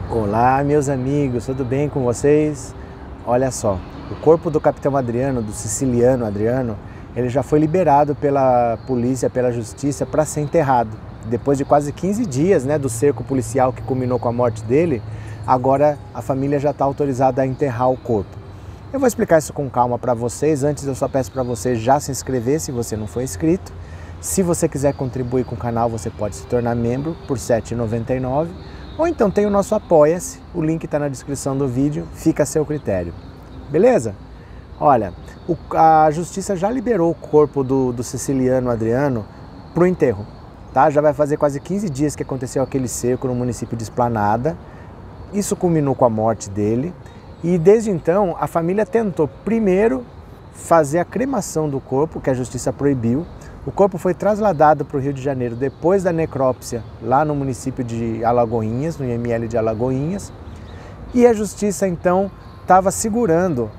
Olá, meus amigos, tudo bem com vocês? Olha só, o corpo do capitão Adriano, do siciliano Adriano, ele já foi liberado pela polícia, pela justiça para ser enterrado. Depois de quase 15 dias, do cerco policial que culminou com a morte dele, agora a família já está autorizada a enterrar o corpo. Eu vou explicar isso com calma para vocês. Antes eu só peço para você já se inscrever se você não for inscrito. Se você quiser contribuir com o canal, você pode se tornar membro por R$ 7,99. Ou então tem o nosso Apoia-se, o link está na descrição do vídeo, fica a seu critério. Beleza? Olha, a justiça já liberou o corpo do siciliano Adriano para o enterro. Tá? Já vai fazer quase 15 dias que aconteceu aquele cerco no município de Esplanada. Isso culminou com a morte dele. E desde então a família tentou primeiro fazer a cremação do corpo, que a justiça proibiu. O corpo foi trasladado para o Rio de Janeiro depois da necrópsia, lá no município de Alagoinhas, no IML de Alagoinhas. E a justiça, então, estava segurando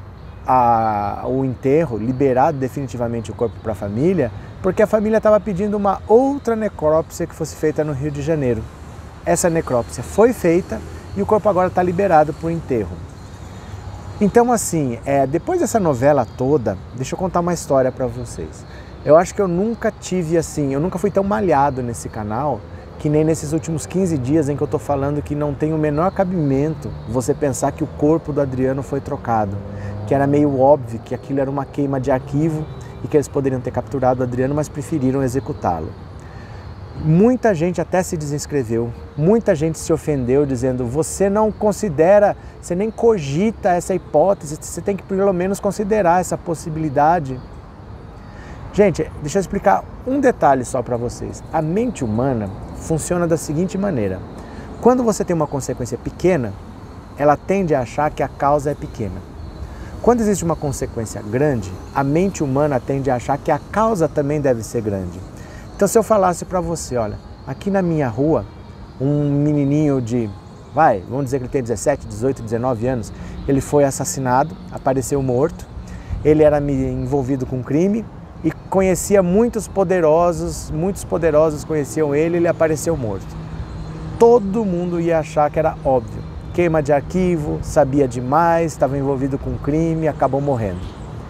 o enterro, liberado definitivamente o corpo para a família, porque a família estava pedindo uma outra necrópsia que fosse feita no Rio de Janeiro. Essa necrópsia foi feita e o corpo agora está liberado para o enterro. Então, assim, depois dessa novela toda, deixa eu contar uma história para vocês. Eu acho que eu nunca fui tão malhado nesse canal que nem nesses últimos 15 dias em que eu estou falando que não tem o menor cabimento você pensar que o corpo do Adriano foi trocado, que era meio óbvio que aquilo era uma queima de arquivo e que eles poderiam ter capturado o Adriano, mas preferiram executá-lo. Muita gente até se desinscreveu, muita gente se ofendeu dizendo: você não considera, você nem cogita essa hipótese, você tem que pelo menos considerar essa possibilidade. Gente, deixa eu explicar um detalhe só para vocês. A mente humana funciona da seguinte maneira: quando você tem uma consequência pequena, ela tende a achar que a causa é pequena. Quando existe uma consequência grande, a mente humana tende a achar que a causa também deve ser grande. Então, se eu falasse para você, olha, aqui na minha rua, um menininho vamos dizer que ele tem 17, 18, 19 anos, ele foi assassinado, apareceu morto, ele era envolvido com crime e conhecia muitos poderosos conheciam ele apareceu morto. Todo mundo ia achar que era óbvio. Queima de arquivo, sabia demais, estava envolvido com crime, acabou morrendo.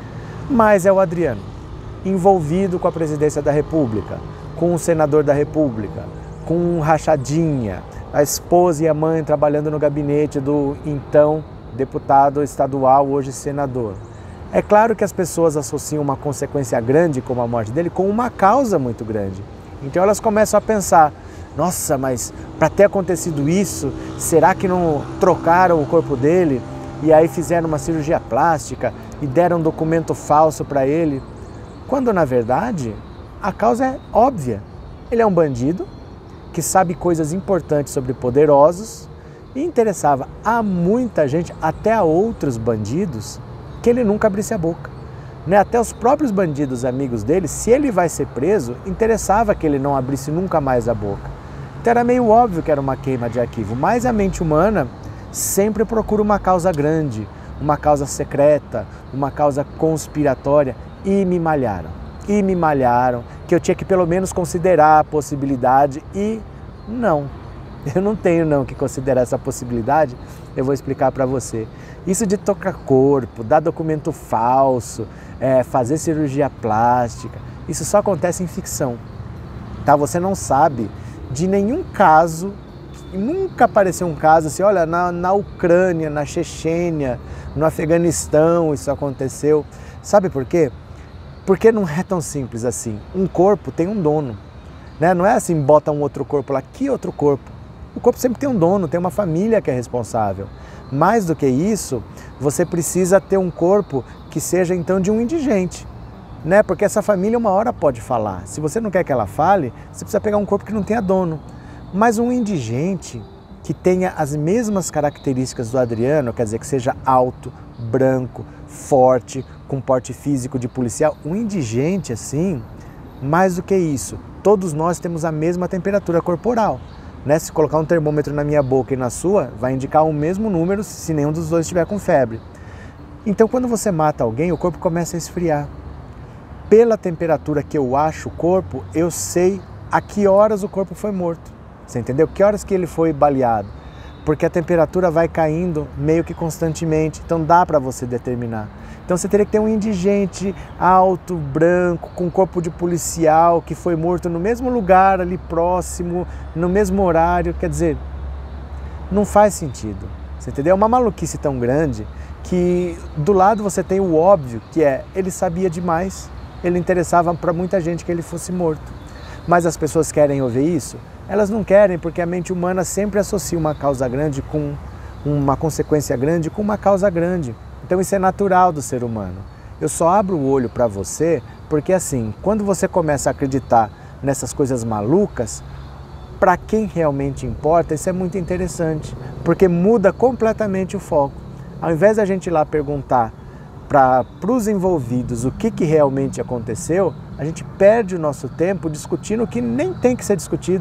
Mas é o Adriano, envolvido com a presidência da República, com o senador da República, com rachadinha, a esposa e a mãe trabalhando no gabinete do então deputado estadual, hoje senador. É claro que as pessoas associam uma consequência grande como a morte dele com uma causa muito grande. Então elas começam a pensar: nossa, mas para ter acontecido isso, será que não trocaram o corpo dele e aí fizeram uma cirurgia plástica e deram um documento falso para ele? Quando na verdade a causa é óbvia. Ele é um bandido que sabe coisas importantes sobre poderosos e interessava a muita gente, até a outros bandidos, que ele nunca abrisse a boca. Até os próprios bandidos amigos dele, se ele vai ser preso, interessava que ele não abrisse nunca mais a boca. Então era meio óbvio que era uma queima de arquivo, mas a mente humana sempre procura uma causa grande, uma causa secreta, uma causa conspiratória, e me malharam, que eu tinha que pelo menos considerar a possibilidade e não. Eu não tenho que considerar essa possibilidade, eu vou explicar para você. Isso de tocar corpo, dar documento falso, fazer cirurgia plástica, isso só acontece em ficção. Tá? Você não sabe de nenhum caso, nunca apareceu um caso assim, olha, na Ucrânia, na Chechênia, no Afeganistão isso aconteceu. Sabe por quê? Porque não é tão simples assim. Um corpo tem um dono. Não é assim, bota um outro corpo lá, que outro corpo? O corpo sempre tem um dono, tem uma família que é responsável. Mais do que isso, você precisa ter um corpo que seja então de um indigente. Porque essa família uma hora pode falar. Se você não quer que ela fale, você precisa pegar um corpo que não tenha dono. Mas um indigente que tenha as mesmas características do Adriano, quer dizer, que seja alto, branco, forte, com porte físico de policial, um indigente assim, mais do que isso, todos nós temos a mesma temperatura corporal. Se colocar um termômetro na minha boca e na sua, vai indicar o mesmo número se nenhum dos dois estiver com febre. Então, quando você mata alguém, o corpo começa a esfriar. Pela temperatura que eu acho o corpo, eu sei a que horas o corpo foi morto. Você entendeu? Que horas que ele foi baleado? porque a temperatura vai caindo meio que constantemente, então dá para você determinar. Então você teria que ter um indigente alto, branco, com corpo de policial, que foi morto no mesmo lugar ali próximo, no mesmo horário, quer dizer, não faz sentido, você entendeu? É uma maluquice tão grande que do lado você tem o óbvio, que é, ele sabia demais, ele interessava para muita gente que ele fosse morto. Mas as pessoas querem ouvir isso? Elas não querem, porque a mente humana sempre associa uma causa grande com uma consequência grande com uma causa grande. Então isso é natural do ser humano. Eu só abro o olho para você porque assim, quando você começa a acreditar nessas coisas malucas, para quem realmente importa, isso é muito interessante, porque muda completamente o foco. Ao invés da gente ir lá perguntar para os envolvidos o que realmente aconteceu, a gente perde o nosso tempo discutindo o que nem tem que ser discutido.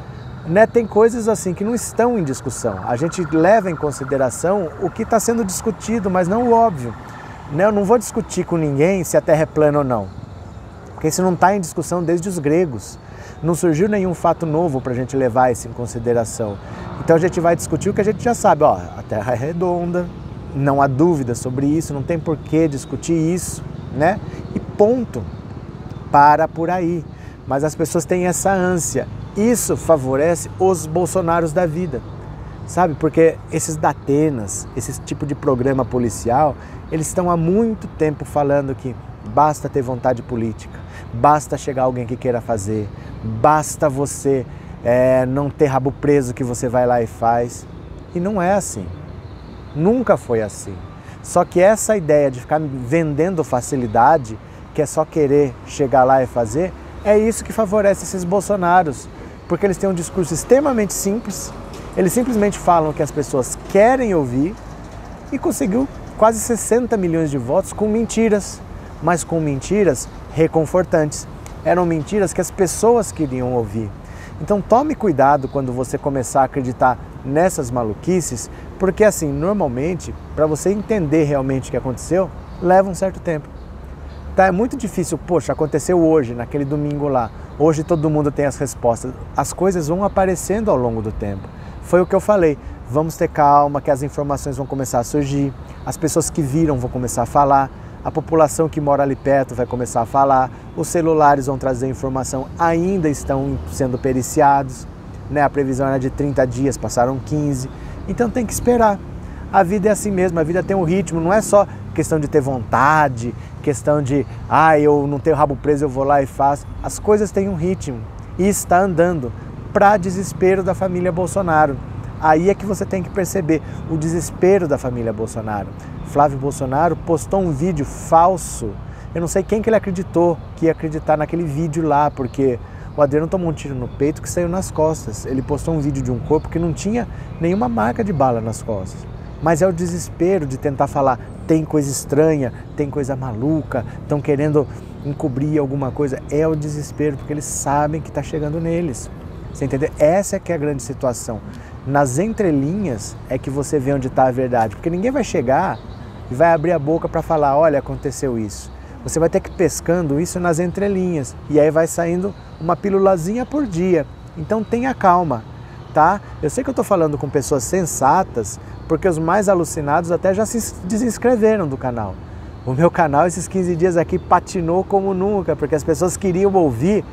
Né? Tem coisas assim que não estão em discussão. A gente leva em consideração o que está sendo discutido, mas não o óbvio. Né? Eu não vou discutir com ninguém se a Terra é plana ou não, porque isso não está em discussão desde os gregos. Não surgiu nenhum fato novo para a gente levar isso em consideração. Então a gente vai discutir o que a gente já sabe. Ó, a Terra é redonda, não há dúvida sobre isso, não tem por que discutir isso, né? E ponto. Para por aí. Mas as pessoas têm essa ânsia. Isso favorece os Bolsonaros da vida, sabe? Porque esses Datenas, esse tipo de programa policial, eles estão há muito tempo falando que basta ter vontade política, basta chegar alguém que queira fazer, basta você não ter rabo preso que você vai lá e faz. E não é assim. Nunca foi assim. Só que essa ideia de ficar vendendo facilidade, que é só querer chegar lá e fazer, é isso que favorece esses Bolsonaros. Porque eles têm um discurso extremamente simples, eles simplesmente falam o que as pessoas querem ouvir e conseguiu quase 60 milhões de votos com mentiras, mas com mentiras reconfortantes. Eram mentiras que as pessoas queriam ouvir. Então tome cuidado quando você começar a acreditar nessas maluquices, porque assim, normalmente, para você entender realmente o que aconteceu, leva um certo tempo. Tá, é muito difícil, poxa, aconteceu hoje, naquele domingo lá. Hoje todo mundo tem as respostas. As coisas vão aparecendo ao longo do tempo. Foi o que eu falei. Vamos ter calma, que as informações vão começar a surgir. As pessoas que viram vão começar a falar. A população que mora ali perto vai começar a falar. Os celulares vão trazer informação. Ainda estão sendo periciados. Né? A previsão era de 30 dias, passaram 15. Então tem que esperar. A vida é assim mesmo, a vida tem um ritmo. Não é só questão de ter vontade, questão de, eu não tenho rabo preso, eu vou lá e faço. As coisas têm um ritmo e está andando para desespero da família Bolsonaro. Aí é que você tem que perceber o desespero da família Bolsonaro. Flávio Bolsonaro postou um vídeo falso. Eu não sei quem que ele acreditou que ia acreditar naquele vídeo lá, porque o Adriano tomou um tiro no peito que saiu nas costas. Ele postou um vídeo de um corpo que não tinha nenhuma marca de bala nas costas. Mas é o desespero de tentar falar, tem coisa estranha, tem coisa maluca, estão querendo encobrir alguma coisa. É o desespero, porque eles sabem que está chegando neles. Você entendeu? Essa é que é a grande situação. Nas entrelinhas é que você vê onde está a verdade, porque ninguém vai chegar e vai abrir a boca para falar, olha, aconteceu isso. Você vai ter que ir pescando isso nas entrelinhas, e aí vai saindo uma pílulazinha por dia. Então tenha calma, tá? Eu sei que eu estou falando com pessoas sensatas, porque os mais alucinados até já se desinscreveram do canal. O meu canal esses 15 dias aqui patinou como nunca, porque as pessoas queriam ouvir,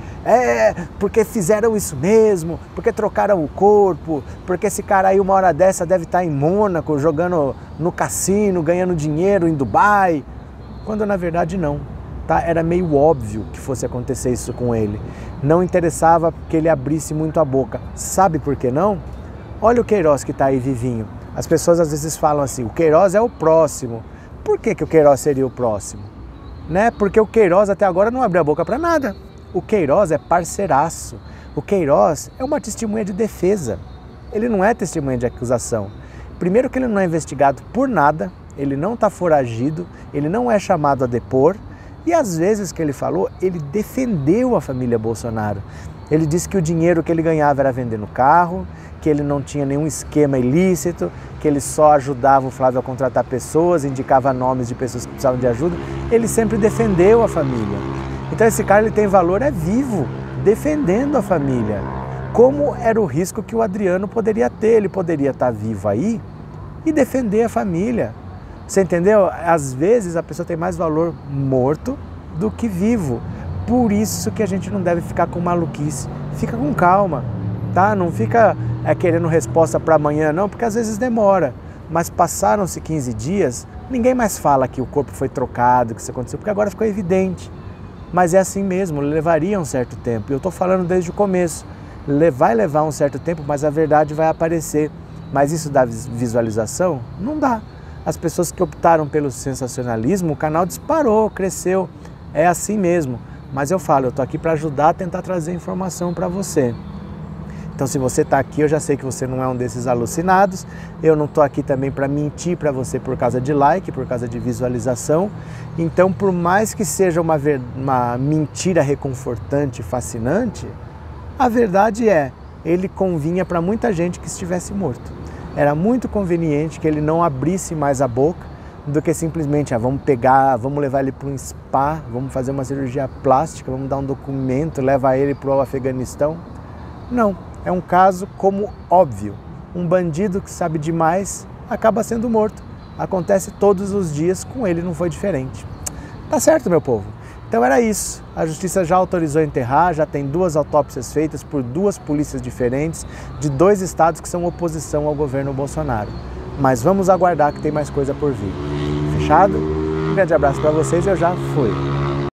porque fizeram isso mesmo, porque trocaram o corpo, porque esse cara aí uma hora dessa deve estar em Mônaco, jogando no cassino, ganhando dinheiro em Dubai, quando na verdade não. Tá? Era meio óbvio que fosse acontecer isso com ele. Não interessava que ele abrisse muito a boca. Sabe por que não? Olha o Queiroz que está aí vivinho. As pessoas às vezes falam assim, o Queiroz é o próximo. Por que o Queiroz seria o próximo? Né? Porque o Queiroz até agora não abriu a boca para nada. O Queiroz é parceiraço. O Queiroz é uma testemunha de defesa. Ele não é testemunha de acusação. Primeiro que ele não é investigado por nada, ele não está foragido, ele não é chamado a depor. E às vezes que ele falou, ele defendeu a família Bolsonaro. Ele disse que o dinheiro que ele ganhava era vendendo carro, que ele não tinha nenhum esquema ilícito, que ele só ajudava o Flávio a contratar pessoas, indicava nomes de pessoas que precisavam de ajuda. Ele sempre defendeu a família. Então esse cara ele tem valor, é vivo, defendendo a família. como era o risco que o Adriano poderia ter. Ele poderia estar vivo aí e defender a família. Você entendeu? Às vezes a pessoa tem mais valor morto do que vivo. Por isso que a gente não deve ficar com maluquice. Fica com calma, tá? Não fica querendo resposta para amanhã não, porque às vezes demora. Mas passaram-se 15 dias, ninguém mais fala que o corpo foi trocado, que isso aconteceu, porque agora ficou evidente. Mas é assim mesmo, levaria um certo tempo. Eu estou falando desde o começo. Vai levar um certo tempo, mas a verdade vai aparecer. Mas isso dá visualização? Não dá. As pessoas que optaram pelo sensacionalismo, o canal disparou, cresceu. É assim mesmo. Mas eu falo, eu estou aqui para ajudar a tentar trazer informação para você. Então se você está aqui, eu já sei que você não é um desses alucinados. Eu não estou aqui também para mentir para você por causa de like, por causa de visualização. Então por mais que seja uma mentira reconfortante, fascinante, a verdade é, ele convinha para muita gente que estivesse morto. Era muito conveniente que ele não abrisse mais a boca do que simplesmente, vamos pegar, vamos levar ele para um spa, vamos fazer uma cirurgia plástica, vamos dar um documento, levar ele para o Afeganistão. Não, é um caso como óbvio. Um bandido que sabe demais acaba sendo morto. Acontece todos os dias, com ele não foi diferente. Tá certo, meu povo? Então era isso. A justiça já autorizou enterrar, já tem 2 autópsias feitas por 2 polícias diferentes, de 2 estados que são oposição ao governo Bolsonaro. Mas vamos aguardar que tem mais coisa por vir. Fechado? Um grande abraço para vocês e eu já fui.